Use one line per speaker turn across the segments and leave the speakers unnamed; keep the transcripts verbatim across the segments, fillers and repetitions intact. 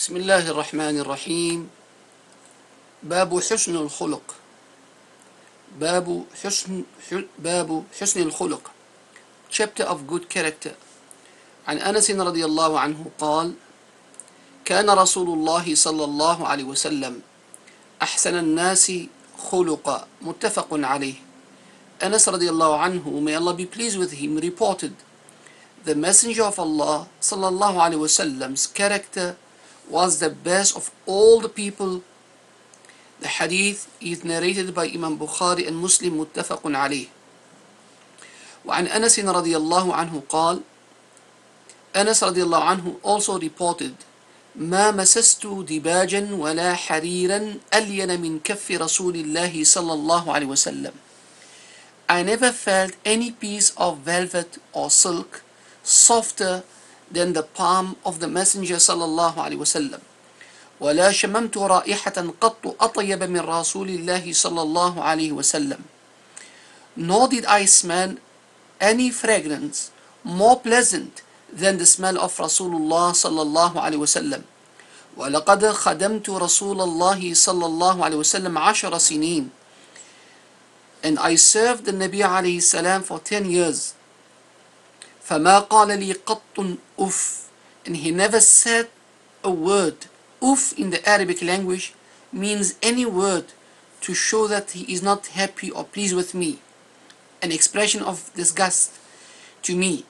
بسم الله الرحمن الرحيم. باب حسن الخلق. باب حسن باب حسن الخلق. Chapter of good character. عن أنس رضي الله عنه قال: كان رسول الله صلى الله عليه وسلم أحسن الناس خلقا. متفق عليه. Anas radiallahu anhu, may Allah be pleased with him, reported, the Messenger of Allah sallallahu alaihi wasallam's character was the best of all the people. The hadith is narrated by Imam Bukhari and Muslim. متفق عليه. وعن أنس رضي الله عنه قال: Anas radiallahu anhu also reported, ما مسست دباجا ولا حريرا ألين من كف رسول الله صلى الله عليه وسلم. I never felt any piece of velvet or silk softer than the palm of the Messenger صلى الله عليه وسلم. ولا شممت رائحة قط أطيب من رسول الله صلى الله عليه وسلم. Nor did I smell any fragrance more pleasant than the smell of Rasulullah صلى الله عليه وسلم. ولقد خدمت رسول الله صلى الله عليه وسلم عشر سنين. And I served the Nabi عليه السلام for ten years. فما قال لي قط أف. And he never said a word. Uf in the Arabic language means any word to show that he is not happy or pleased with me, an expression of disgust to me.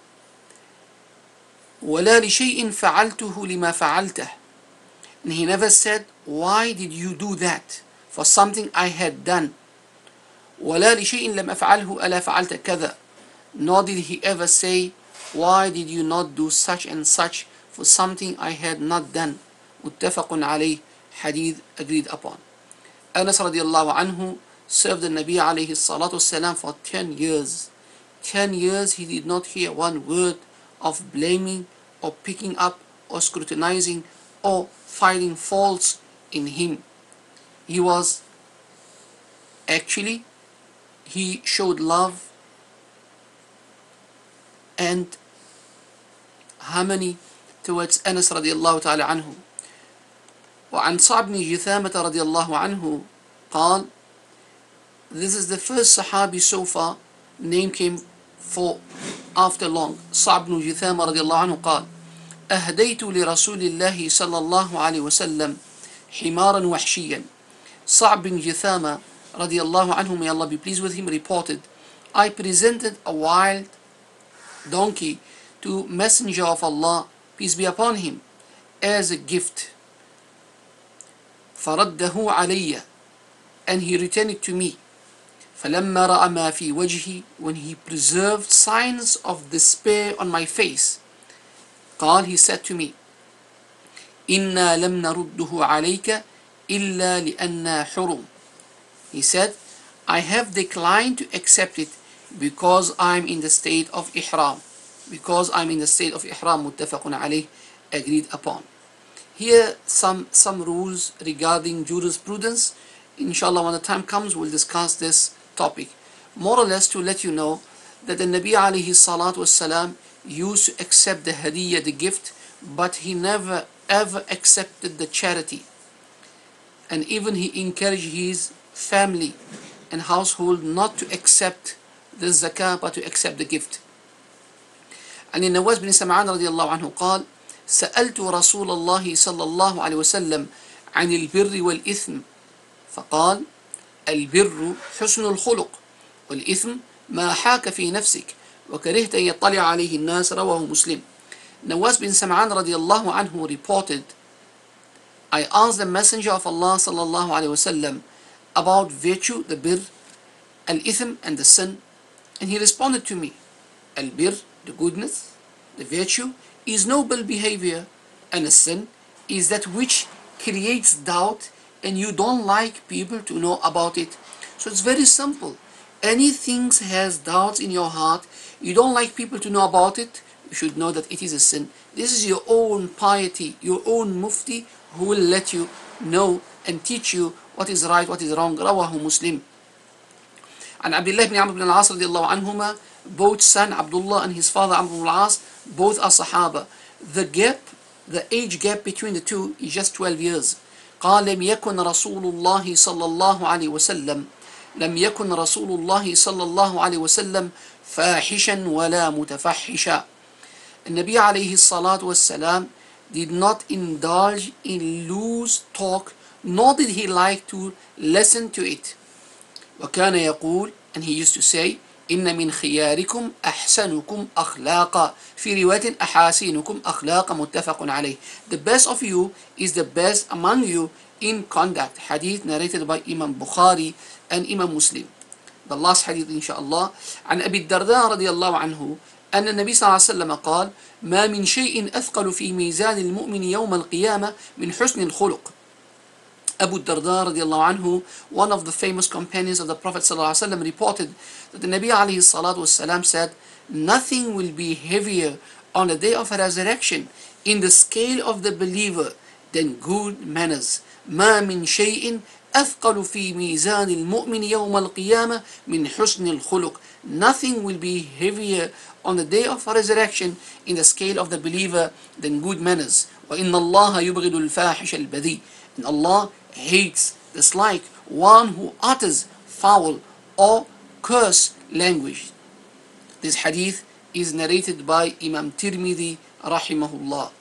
ولا لشيء فعلته لما فعلته. And he never said, why did you do that, for something I had done. ولا لشيء لم أفعله ألا فعلت كذا. Nor did he ever say, why did you not do such and such for something I had not done. متفق عليه. Hadith agreed upon. Anas radiallahu anhu served the Nabi alayhi salatu wasalam for ten years. Ten years he did not hear one word of blaming or picking up or scrutinizing or finding faults in him. He was actually, he showed love and harmony towards Anas radiallahu ta'ala anhu. وعن صعب بن جثامة رضي الله عنه قال: This is the first Sahabi so far, name came for after long. صعب بن جثامة رضي الله عنه قال: أهديت لرسول الله صلى الله عليه وسلم حمارا وحشيا. صعب بن جثامة رضي الله عنه, may Allah be pleased with him, reported, I presented a wild donkey to Messenger of Allah, peace be upon him, as a gift. فَرَدَّهُ عَلَيَّ, and he returned it to me. فَلَمَّا رَأَى مَا فِي وَجْهِي, when he preserved signs of despair on my face, قال, he said to me, إِنَّا لَمْ نَرُدُّهُ عَلَيْكَ إِلَّا لِأَنَّا حُرُمٌ. He said, I have declined to accept it because I'm in the state of ihram. Because I'm in the state of ihram. متفق عليه, agreed upon. Here some some rules regarding jurisprudence. Inshallah, when the time comes, we'll discuss this topic. More or less to let you know that the Nabi alayhi salatu wasalam used to accept the hadiyah, the gift, but he never ever accepted the charity. And even he encouraged his family and household not to accept the zakah, but to accept the gift. And in Nawas bin Sam'an radiallahu anhu قال: سألت رسول الله صلى الله عليه وسلم عن البر والإثم فقال: البر حسن الخلق والإثم ما حاك في نفسك وكرهت أن يطلع عليه الناس. رواه مسلم. Nawas bin Sam'an radiallahu anhu reported, I asked the Messenger of Allah sallallahu alayhi wasallam about virtue, the bir, al-ithm, and the sin, and he responded to me, al-bir, the goodness, the virtue, is noble behavior, and a sin is that which creates doubt and you don't like people to know about it. So it's very simple. Anything has doubts in your heart, you don't like people to know about it, you should know that it is a sin. This is your own piety, your own mufti, who will let you know and teach you what is right, what is wrong. Rawahu Muslim. And Abdullah ibn Amr ibn al-As radiallahu anhuma, both son Abdullah and his father Amr ibn al-As, both are Sahaba. The gap the age gap between the two is just twelve years. قال لم يكن رسول الله صلى الله عليه وسلم لم يكن رسول الله صلى الله عليه وسلم فاحشا ولا متفحشا. النبي عليه الصلاة والسلام did not indulge in loose talk, nor did he like to listen to it. وكان يقول, and he used to say, إن من خياركم أحسنكم أخلاقا في رواية أحاسنكم أخلاقا متفق عليه. The best of you is the best among you in conduct. Hadith narrated by Imam Bukhari and Imam Muslim. The last hadith inshallah. عن أبي الدرداء رضي الله عنه أن النبي صلى الله عليه وسلم قال ما من شيء أثقل في ميزان المؤمن يوم القيامة من حسن الخلق. Abu Darda radiallahu anhu, one of the famous companions of the Prophet sallallahu alaihi wasallam, reported that the Nabi alayhi salatu wasalam said, nothing will be heavier on the day of resurrection in the scale of the believer than good manners. ما من شيء أثقل في ميزان المؤمن يوم القيامة من حسن الخلق. Nothing will be heavier on the day of resurrection in the scale of the believer than good manners. وإن الله يبغض الفاحش البذيء. And Allah hates, dislike one who utters foul or curse language. This hadith is narrated by Imam Tirmidhi rahimahullah.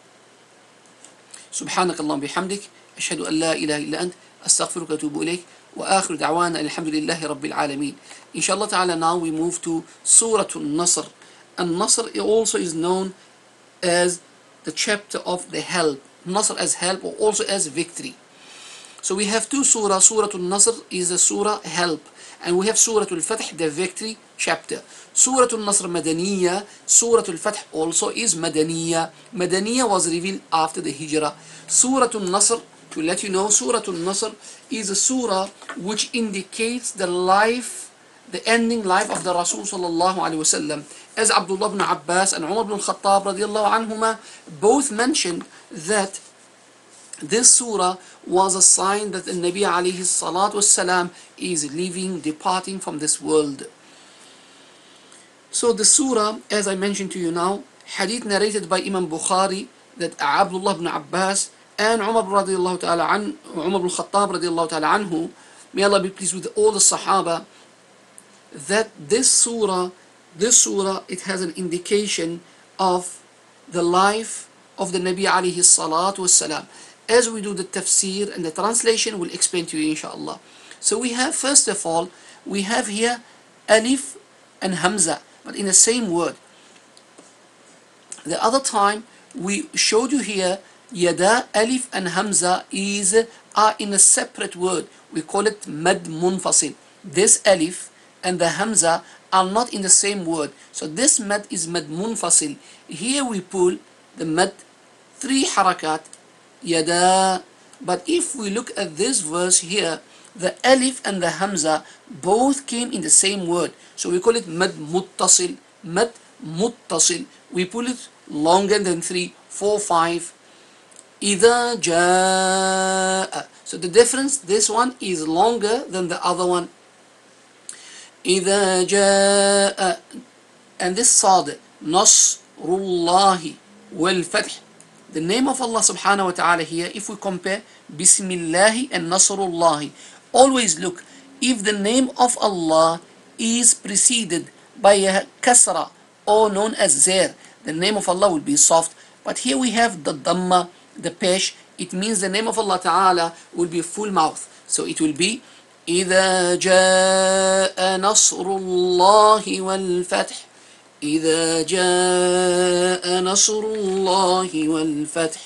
سبحانك اللهم بحمدك أشهد أن لا إله إلا أنت أستغفرك وأتوب إليك وآخر دعوانا الحمد لله رب العالمين. Inshallah ta'ala, now we move to Surah An-Nasr. An-Nasr also is known as the chapter of the help. Nasr as help, or also as victory. So we have two surah. Surah Al-Nasr is a surah help, and we have Surah Al-Fath, the victory chapter. Surah Al-Nasr Madaniya, Surah Al-Fath also is Madaniya. Madaniya was revealed after the Hijrah. Surah Al-Nasr, to let you know, Surah Al-Nasr is a surah which indicates the life, the ending life of the Rasul sallallahu alaihi wasallam. As Abdullah ibn Abbas and Umar ibn Khattab radiallahu anhuma both mentioned that this surah was a sign that the Nabi alayhi salatu wasalam is leaving, departing from this world. So the surah, as I mentioned to you now, hadith narrated by Imam Bukhari that Abdullah ibn Abbas and Umar radiallahu ta'ala an, Umar ibn Khattab radiallahu ta'ala anhu, may Allah be pleased with all the Sahaba, that this surah, this surah, it has an indication of the life of the Nabi alayhi salatu wasalam. As we do the tafsir and the translation, we'll explain to you inshallah. So we have, first of all, we have here alif and hamza, but in the same word. The other time we showed you here yada, alif and hamza is are in a separate word. We call it mad munfasil. This alif and the hamza are not in the same word. So this mad is mad munfasil. Here we pull the mad three harakat, yada. But if we look at this verse here, the alif and the hamza both came in the same word. So we call it mad muttasil. Mad muttasil. We pull it longer than three, four, five. إذا جاء. So the difference, this one is longer than the other one. إذا جاء. And this sad, Nasrullahi wal Fath. The name of Allah subhanahu wa ta'ala here, if we compare Bismillahi and Nasrullahi, always look, if the name of Allah is preceded by a kasra or known as zair, the name of Allah will be soft. But here we have the dhamma, the pesh, it means the name of Allah ta'ala will be full mouth. So it will be إذا جاء نصر الله والفتح. إذا جاء نصر الله والفتح.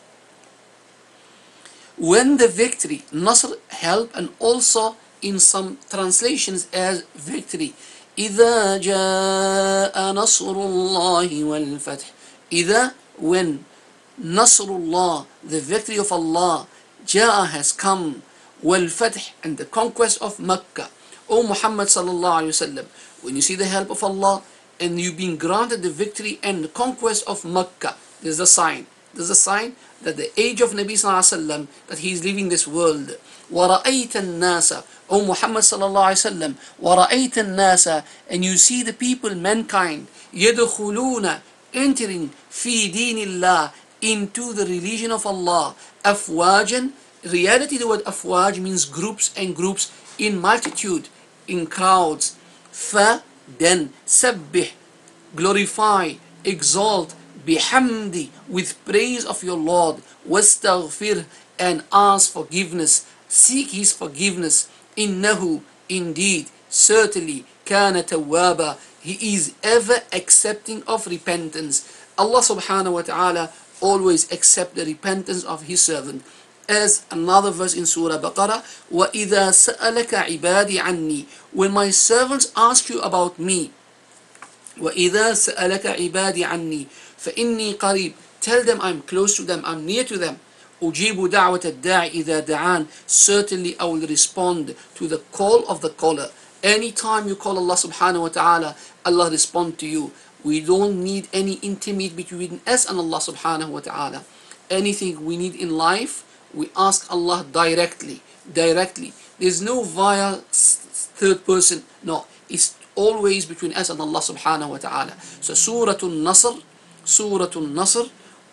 When the victory, Nasr, help, and also in some translations as victory. إذا جاء نصر الله والفتح. إذا, when Nasrullah, the victory of Allah, جاء, has come, والفتح, and the conquest of Mecca. O Muhammad sallallahu alayhi wa sallam, when you see the help of Allah and you've been granted the victory and the conquest of Mecca, there's a sign. There's a sign that the age of Nabi sallallahu alayhi wa sallam, that he is leaving this world. وَرَأَيْتَ النَّاسَ, O Muhammad sallallahu alayhi wa sallam, وَرَأَيْتَ النَّاسَ, and you see the people, mankind, يَدْخُلُونَ, entering, فِي دِينِ اللَّهِ, into the religion of Allah. Afwajan, reality the word afwaj means groups and groups in multitude, in crowds. Fa, then, sabbih, glorify, exalt, bihamdi, with praise of your Lord, wastaghfir, and ask forgiveness, seek his forgiveness. Innahu, indeed, certainly, kana tawwaba, he is ever accepting of repentance. Allah subhanahu wa ta'ala always accept the repentance of his servant. As another verse in Surah Baqarah, وَإِذَا سَأَلَكَ عِبَادِي عَنِّي, when my servants ask you about me, وَإِذَا سَأَلَكَ عِبَادِي عَنِّي فَإِنِّي قَرِيب, tell them I'm close to them, I'm near to them. أُجِيبُ دَعْوَةَ الدَّاعِ إِذَا دَعَانِ, certainly I will respond to the call of the caller. Anytime you call Allah subhanahu wa ta'ala, Allah respond to you. We don't need any intimate between us and Allah subhanahu wa ta'ala. Anything we need in life, we ask Allah directly. Directly. There's no via third person. No, it's always between us and Allah subhanahu wa ta'ala. So Surah An-Nasr, Surah An-Nasr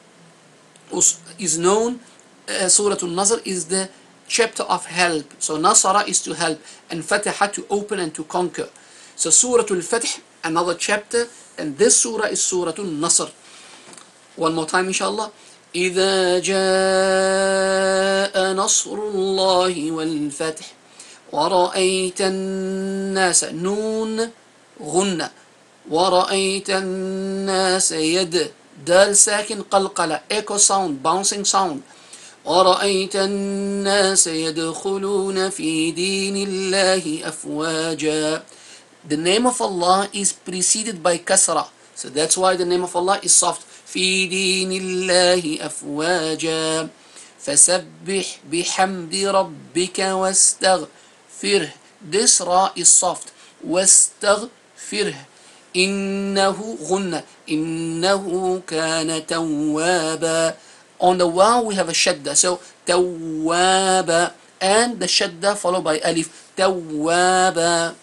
is known, uh, Surah An-Nasr is the chapter of help. So Nasara is to help, and Fataha to open and to conquer. So Surah Al-Fath, another chapter, and this surah is Surah An-Nasr. One more time inshallah. إذا جاء نصر الله والفتح ورأيت الناس, نون غنة, ورأيت الناس يد, دال ساكن قلقلة, echo sound, bouncing sound. ورأيت الناس يدخلون في دين الله أفواجا. The name of Allah is preceded by kasra, so that's why the name of Allah is soft. في دين الله أفواجا فسبح بحمد ربك واستغفره. This ra is soft. واستغفره. إنه غنة. إنه كان توابا. On the waw we have a shadda, so توابا, and the shadda followed by alif. توابا.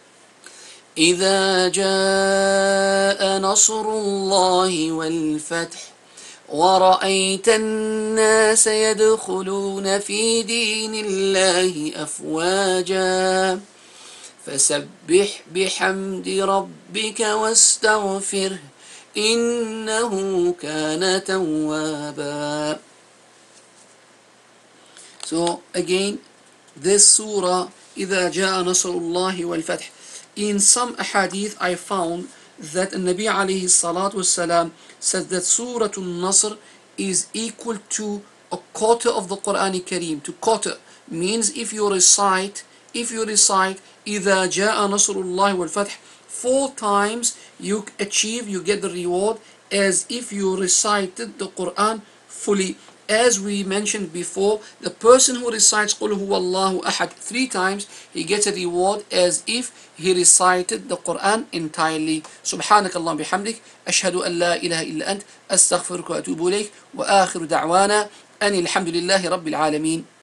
إذا جاء نصر الله والفتح ورأيت الناس يدخلون في دين الله أفواجا فسبح بحمد ربك واستغفره إنه كان توابا. So again, this surah, إذا جاء نصر الله والفتح. In some ahadith I found that Nabi alayhi salatu wasalam said that Surah An-Nasr is equal to a quarter of the Quran Kareem. To quarter means if you recite, if you recite إِذَا جَاءَ نَصْرُ اللَّهِ وَالْفَتْحِ four times, you achieve, you get the reward as if you recited the Quran fully. As we mentioned before, the person who recites قُلْ هُوَ اللَّهُ أَحَدٌ three times, he gets a reward as if he recited the Quran entirely. سبحانك اللهم بحمدك أشهد أن لا إله إلا أنت أستغفرك وأتوب إليك وآخر دعوانا أن الحمد لله رب العالمين.